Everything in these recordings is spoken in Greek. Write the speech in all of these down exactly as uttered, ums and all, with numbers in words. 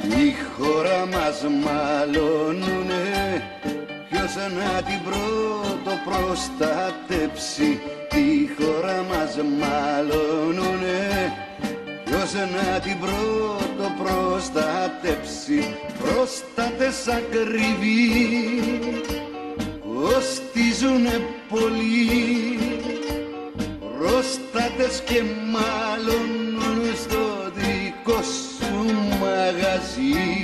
Η χώρα μας μαλώνουνε, ποιος να την πρώτο προστατέψει. Τη χώρα μας μαλώνουνε, ποιος να την πρώτο προστατέψει. Πρόστατες ακριβοί κοστίζουνε πολύ, πρόστατες και μαλώνουν στο δικό σου μαγαζί.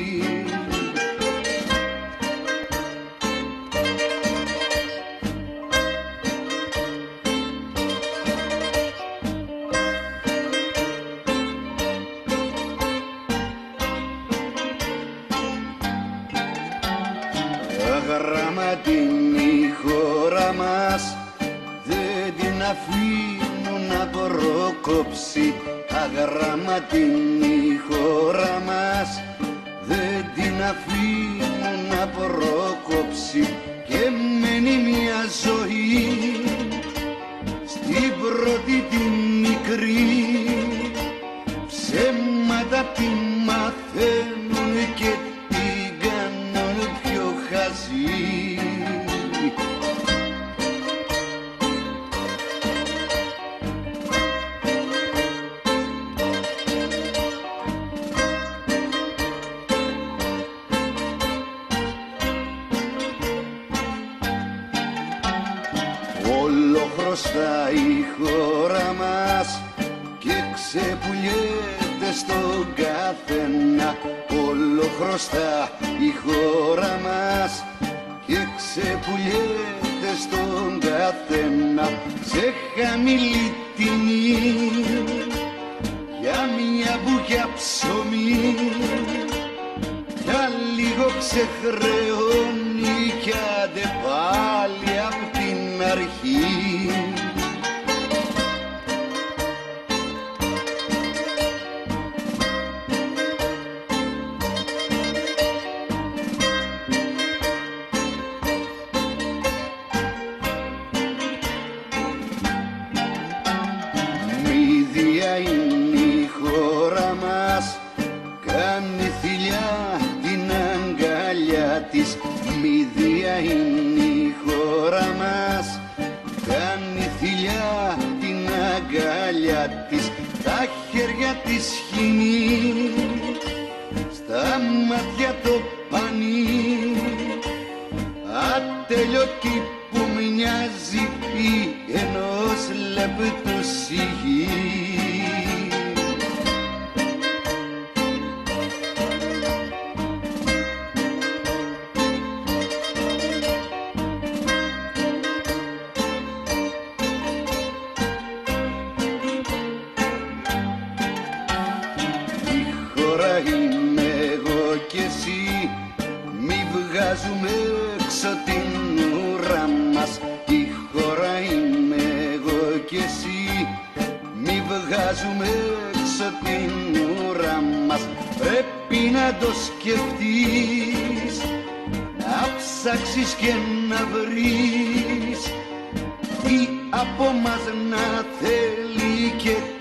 Αγραμματινή χώρα μας δεν την αφήνουν να προκόψει. Αγραμματινή χώρα μας δεν την αφήνουν να προκόψει. Και μένει μια ζωή στην πρώτη την μικρή, ψέματα τη μαθαίνουν και την κάνουν πιο χαζή. Όλο χρωστά η χώρα μας και ξεπουλιέται στον καθένα. Όλο χρωστά η χώρα μας και ξεπουλιέται στον καθένα. Σε χαμηλή τιμή για μια μπουκιά ψωμί, για λίγο ξεχρεώνει κι άντε πάλι απ' την αρχή. Μύδια είναι η χώρα μας, κάνει θηλιά την αγκαλιά της. Μύδια είναι η χώρα μας, κάνει θηλιά την αγκαλιά της. Τα χέρια της χύνει, στα μάτια το πανί, ατέλειωτη που μοιάζει η ενός λεπτού σιγή. Είμαι εγώ κι εσύ, μη βγάζουμε έξω την ουρά μας. Η χώρα είμαι εγώ κι εσύ, μη βγάζουμε έξω την ουρά μας. Πρέπει να το σκεφτείς, να ψάξεις και να βρεις τι από μας να θέλει και